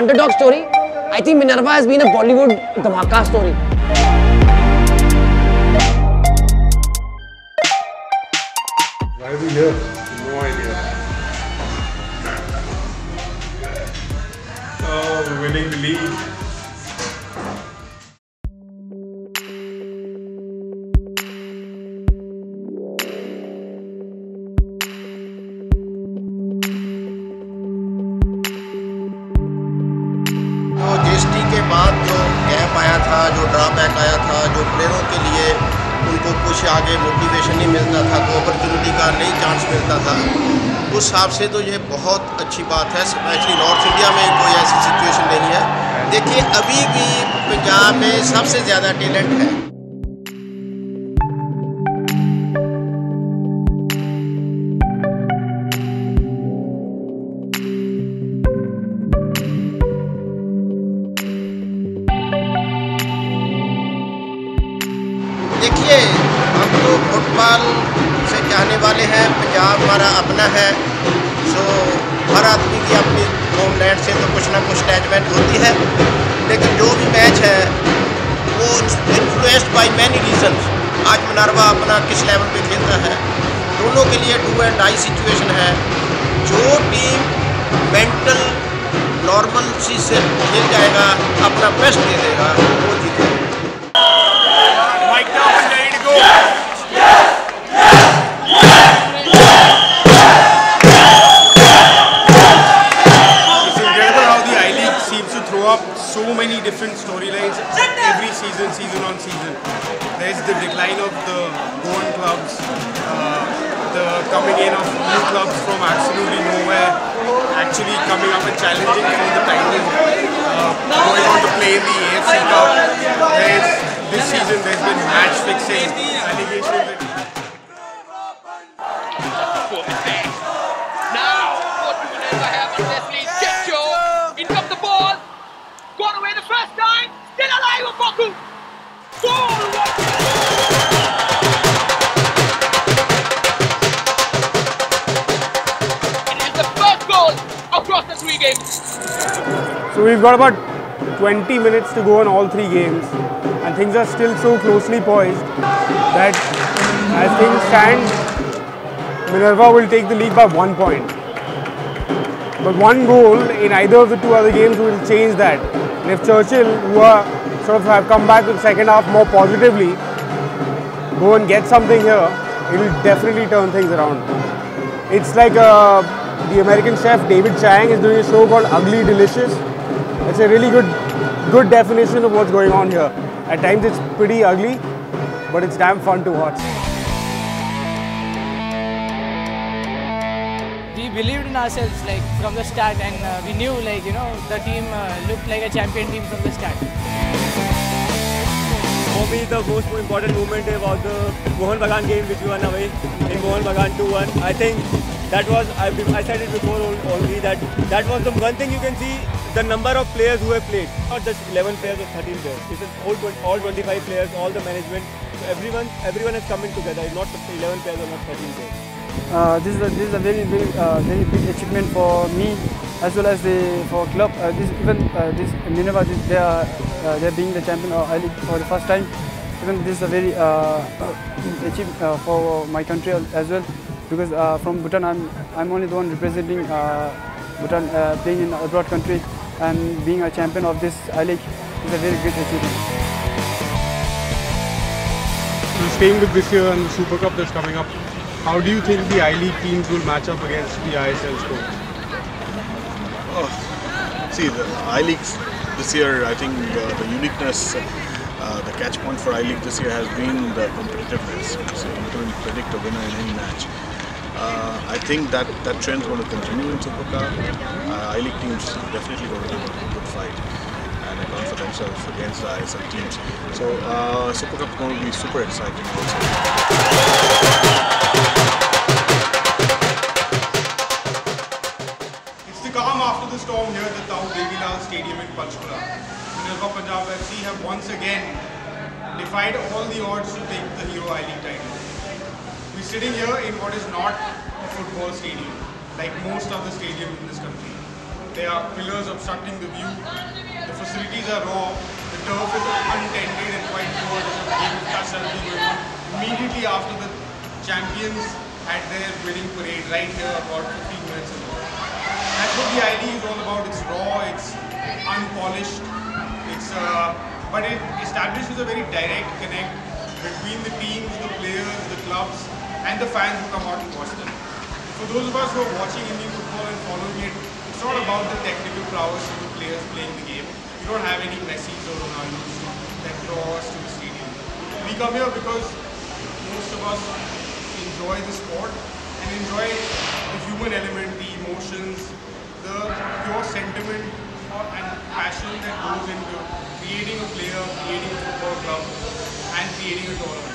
underdog story. I think Minerva has been a Bollywood dhamaka story. Why are we here? No idea. Oh, we're winning the league. GST के बाद जो gap आया था, जो drawback आया था, जो प्लेयरों के लिए उनको कुछ आगे मोटिवेशन नहीं मिलता था, को अपॉर्चुनिटी का नहीं चांस मिलता था, उस हिसाब से तो ये बहुत अच्छी बात है। स्पेशली नॉर्थ इंडिया में कोई ऐसी सिचुएशन नहीं है। देखिए अभी भी पंजाब में सबसे ज़्यादा टैलेंट है। देखिए हम तो फुटबॉल से चाहने वाले हैं, पंजाब हमारा अपना है, सो हर आदमी की अपनी होमलैंड से तो कुछ ना कुछ अटैचमेंट होती है, लेकिन जो भी मैच है वो इन्फ्लुएंस्ड बाय मैनी रीजंस। आज मिनर्वा अपना किस लेवल पे खेलता है, दोनों के लिए डू एंड डाई सिचुएशन है। जो टीम मेंटल नॉर्मल सी से खेल जाएगा, अपना बेस्ट दे देगा, वो जीतेगा। So many different storylines every season on season. There's the decline of the Goan clubs, the coming in of new clubs from absolutely nowhere, actually coming up and challenging for the title, going on to play in the AFC Cup. This season there's been match fixing, allegations. Now, what do Minerva have on this lead? Churchill, in comes the ball. Gone away the first time, still alive with Baku. Goal! It is the first goal across the 3 games. So we've got about 20 minutes to go on all 3 games, and things are still so closely poised that as things stand, Minerva will take the lead by 1 point. But 1 goal in either of the 2 other games will change that. And if Churchill, who have come back in the second half more positively, go and get something here, it will definitely turn things around. It's like the American chef David Chang is doing a show called Ugly Delicious. It's a really good definition of what's going on here. At times it's pretty ugly, but it's damn fun to watch. We believed in ourselves from the start, and we knew the team looked like a champion team from the start. For me, the most important moment was the Mohun Bagan game which we won away in Mohun Bagan 2-1. I think that was, I said it before already, that was the one thing you can see, the number of players who have played. Not just 11 players or 13 players. This is all 25 players, all the management. So everyone has come in together. It's not 11 players or not 13 players. This is a very big achievement for me as well as for club. This Minerva, they are being the champion of I-League for the first time. Even this is a very achievement for my country as well, because from Bhutan I'm only the one representing Bhutan, playing in abroad country, and being a champion of this I-League is a very great achievement. So staying with this year and the Super Cup that's coming up, how do you think the I-League teams will match up against the ISL squad? See, the I-League this year, I think the uniqueness, the catch point for I-League this year has been the competitiveness. So you can predict a winner in any match. I think that trend is going to continue in Super Cup. I-League teams definitely going to give a good fight and account for themselves against the ISL teams. So Super Cup is going to be super exciting also. Calm after the storm here at the Tau Devilal Stadium in Panchkula. Minerva Punjab FC have once again defied all the odds to take the Hero I-League title. We're sitting here in what is not a football stadium, like most of the stadiums in this country. There are pillars obstructing the view. The facilities are raw. The turf is untended and quite poor. There's a game of touch going on immediately after the champions had their winning parade right here about 15 minutes ago. That's what the ID is all about. It's raw, it's unpolished, but it establishes a very direct connect between the teams, the players, the clubs, and the fans who come out and watch them. For those of us who are watching Indian football and following it, it's not about the technical prowess of the players playing the game. We don't have any Messis or Ronaldos that draw us to the stadium. We come here because most of us enjoy the sport and enjoy the human element, the emotions, the pure sentiment and passion that goes into creating a player, creating a football club, and creating a tournament.